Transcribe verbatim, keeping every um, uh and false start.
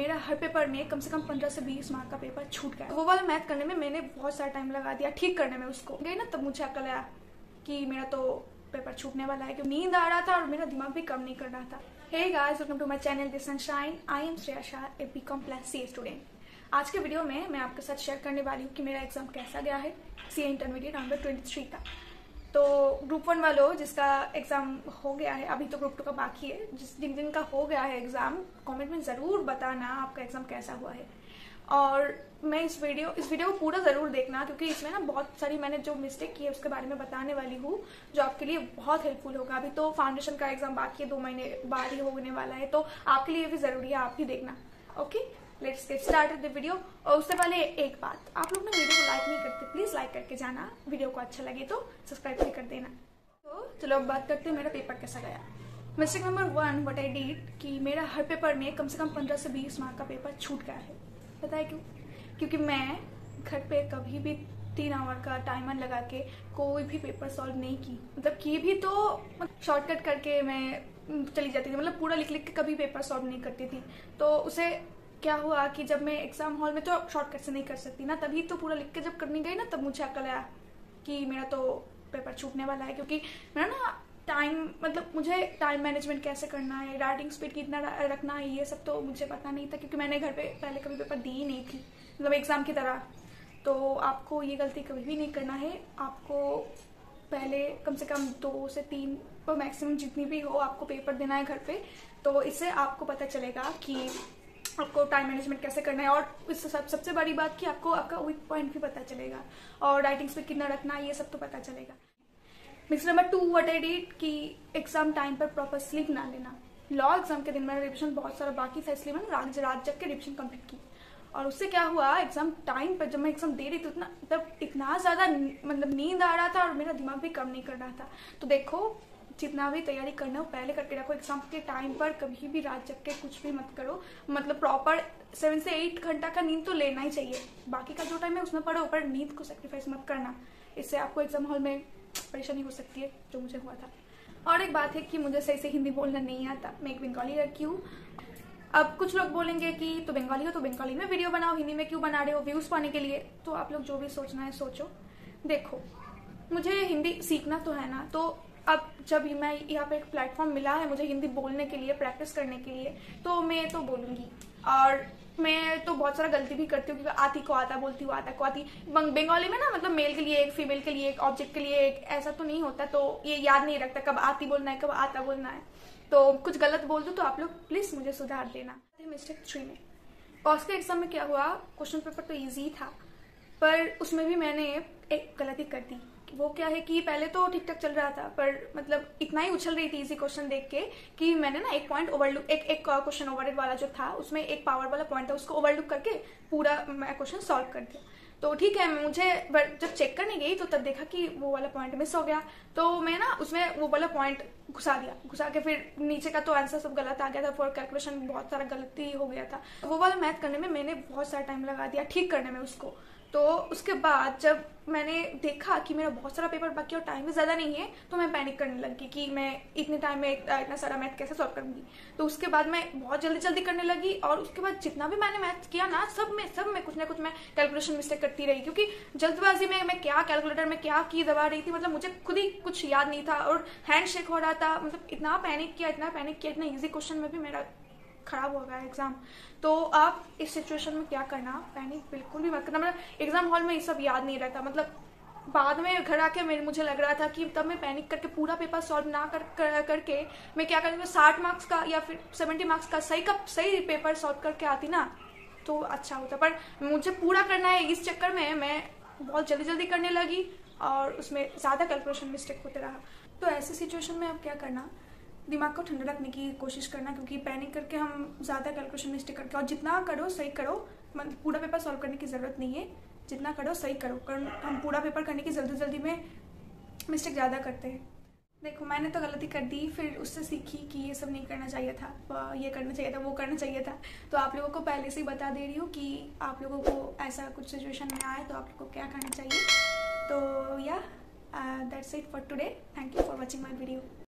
मेरा हर पेपर में कम से कम पंद्रह से बीस मार्क का पेपर छूट गया। वो वाला मैथ करने में मैंने बहुत सारा टाइम लगा दिया, ठीक करने में उसको गई ना, तब मुझे अकल आया कि मेरा तो पेपर छूटने वाला है, क्योंकि नींद आ रहा था और मेरा दिमाग भी काम नहीं कर रहा था। Hey guys, welcome to my channel the sunshine. I am Shreya Shah, a BCom plus C student. आज के वीडियो में मैं आपके साथ शेयर करने वाली हूँ कि मेरा एग्जाम कैसा गया है, C A intermediate November twenty three का। तो ग्रुप वन वालों जिसका एग्जाम हो गया है, अभी तो ग्रुप टू का बाकी है, जिस जिन जिन का हो गया है एग्जाम, कमेंट में ज़रूर बताना आपका एग्जाम कैसा हुआ है। और मैं इस वीडियो इस वीडियो को पूरा ज़रूर देखना, क्योंकि इसमें ना बहुत सारी मैंने जो मिस्टेक की है उसके बारे में बताने वाली हूँ, जो आपके लिए बहुत हेल्पफुल होगा। अभी तो फाउंडेशन का एग्जाम बाकी है, दो महीने बाद ही होने वाला है, तो आपके लिए भी ज़रूरी है, आप भी देखना। Okay, let's get started the video. और उससे पहले एक बात, आप लोग ना वीडियो को लाइक नहीं करते, प्लीज लाइक करके जाना। वीडियो को अच्छा लगे तो सब्सक्राइब भी कर देना। तो चलो अब बात करते हैं मेरा पेपर कैसा गया। Mistake number one, what I did, कि मेरा हर पेपर में कम से कम पंद्रह से बीस मार्क का पेपर छूट गया है। पता है क्यों? क्योंकि मैं घर पे कभी भी तीन आवर का टाइमर लगा के कोई भी पेपर सॉल्व नहीं की, मतलब की भी तो शॉर्टकट करके मैं चली जाती थी, मतलब पूरा लिख लिख के कभी पेपर सॉल्व नहीं करती थी। तो उसे क्या हुआ कि जब मैं एग्जाम हॉल में तो शॉर्टकट से नहीं कर सकती ना, तभी तो पूरा लिख के जब करनी गई ना, तब मुझे अकल आया कि मेरा तो पेपर छूटने वाला है। क्योंकि मेरा ना टाइम, मतलब मुझे टाइम मैनेजमेंट कैसे करना है, राइटिंग स्पीड कितना रखना है, ये सब तो मुझे पता नहीं था, क्योंकि मैंने घर पे पहले कभी पेपर दी ही नहीं थी, मतलब एग्जाम की तरह। तो आपको ये गलती कभी भी नहीं करना है। आपको पहले कम से कम दो से तीन और मैक्सिमम जितनी भी हो आपको पेपर देना है घर पे, तो इससे आपको पता चलेगा कि आपको टाइम मैनेजमेंट कैसे करना है। और इससे सब सबसे बड़ी बात कि आपको आपका वीक पॉइंट भी पता चलेगा, और राइटिंग स्पीड कितना रखना है, ये सब तो पता चलेगा। Mistake number two, what I did, कि एग्जाम टाइम पर प्रॉपर स्लीप ना लेना। लॉ एग्जाम के दिन मेरा रिविजन बहुत सारा बाकी था, इसलिए मैंने रात रात जग के रिविजन कंप्लीट की। और उससे क्या हुआ, एग्जाम टाइम पर जब मैं एग्जाम दे रही थी उतना तब इतना ज्यादा मतलब नींद आ रहा था और मेरा दिमाग भी काम नहीं कर रहा था। तो देखो, जितना भी तैयारी करना हो पहले करके रखो। एग्जाम के टाइम पर कभी भी रात जग के कुछ भी मत करो, मतलब प्रॉपर सेवन से एट घंटा का नींद तो लेना ही चाहिए। बाकी का जो टाइम है उसमें पढ़ो, पर नींद को सेक्रीफाइस मत करना, इससे आपको एग्जाम हॉल में परेशानी हो सकती है, जो मुझे हुआ था। और एक बात है कि मुझे सही से हिंदी बोलना नहीं आता, मैं एक बंगाली लड़की हूँ। अब कुछ लोग बोलेंगे कि तो बंगाली हो तो बंगाली में वीडियो बनाओ, हिंदी में क्यों बना रहे हो, व्यूज पाने के लिए। तो आप लोग जो भी सोचना है सोचो। देखो, मुझे हिंदी सीखना तो है ना, तो अब जब मैं यहाँ पे एक प्लेटफॉर्म मिला है मुझे हिंदी बोलने के लिए, प्रैक्टिस करने के लिए, तो मैं तो बोलूंगी। और मैं तो बहुत सारा गलती भी करती हूँ, क्योंकि आती को आता बोलती हूँ, आता को आती। बंगाली में ना मतलब मेल के लिए एक, फीमेल के लिए एक, ऑब्जेक्ट के लिए एक, ऐसा तो नहीं होता, तो ये याद नहीं रखता कब आती बोलना है कब आता बोलना है। तो कुछ गलत बोल दूँ तो आप लोग प्लीज मुझे सुधार देना। मिस्टेक थ्री में, कॉस के एग्जाम में क्या हुआ, क्वेश्चन पेपर तो ईजी था, पर उसमें भी मैंने एक गलती कर दी। वो क्या है कि पहले तो ठीक ठाक चल रहा था, पर मतलब इतना ही उछल रही थी इजी क्वेश्चन देख के कि मैंने ना एक पॉइंट ओवरलुक, एक एक क्वेश्चन ओवरहेड वाला जो था उसमें एक पावर वाला पॉइंट था, उसको ओवरलुक करके पूरा मैं क्वेश्चन सॉल्व कर दिया। तो ठीक है, मुझे जब चेक करने गई तो तब देखा कि वो वाला पॉइंट मिस हो गया, तो मैं ना उसमें वो वाला पॉइंट घुसा दिया, घुसा के फिर नीचे का तो आंसर सब गलत आ गया था, फॉर कैलकुलेशन बहुत सारा गलती हो गया था। वो वाला मैथ करने में मैंने बहुत सारा टाइम लगा दिया, ठीक करने में उसको। तो उसके बाद जब मैंने देखा कि मेरा बहुत सारा पेपर बाकी और टाइम भी ज़्यादा नहीं है, तो मैं पैनिक करने लगी कि मैं इतने टाइम में इतना सारा मैथ कैसे सॉल्व करूंगी। तो उसके बाद मैं बहुत जल्दी जल्दी करने लगी, और उसके बाद जितना भी मैंने मैथ किया ना, सब में सब में कुछ ना कुछ मैं कैलकुलेशन मिस्टेक करती रही, क्योंकि जल्दबाजी में मैं क्या कैलकुलेटर में क्या की दबा रही थी, मतलब मुझे खुद ही कुछ याद नहीं था, और हैंड शेक हो रहा था। मतलब इतना पैनिक किया इतना पैनिक किया इतना ईजी क्वेश्चन में भी मेरा खराब हो गया एग्जाम। तो आप इस सिचुएशन में क्या करना, पैनिक बिल्कुल भी मत करना। मतलब एग्जाम हॉल में ये सब याद नहीं रहता, मतलब बाद में घर आके मेरे मुझे लग रहा था कि तब मैं पैनिक करके पूरा पेपर सॉल्व ना कर, कर करके मैं क्या करती, साठ मार्क्स का या फिर सेवेंटी मार्क्स का सही का सही पेपर सॉल्व करके आती ना, तो अच्छा होता। पर मुझे पूरा करना है, इस चक्कर में मैं बहुत जल्दी जल्दी करने लगी और उसमें ज़्यादा कैलकुलेशन मिस्टेक होते रहा। तो ऐसे सिचुएशन में आप क्या करना, दिमाग को ठंडा रखने की कोशिश करना, क्योंकि पैनिक करके हम ज़्यादा कैलकुलेशन मिस्टेक करके, और जितना करो सही करो, मतलब पूरा पेपर सॉल्व करने की ज़रूरत नहीं है, जितना करो सही करो, कारण हम पूरा पेपर करने की जल्दी जल्दी में मिस्टेक ज़्यादा करते हैं। देखो, मैंने तो गलती कर दी, फिर उससे सीखी कि ये सब नहीं करना चाहिए था, ये करना चाहिए था, वो करना चाहिए था। तो आप लोगों को पहले से ही बता दे रही हूँ कि आप लोगों को ऐसा कुछ सिचुएशन में आए तो आप लोगों को क्या करना चाहिए। तो या that's it for today, thank you for watching my video.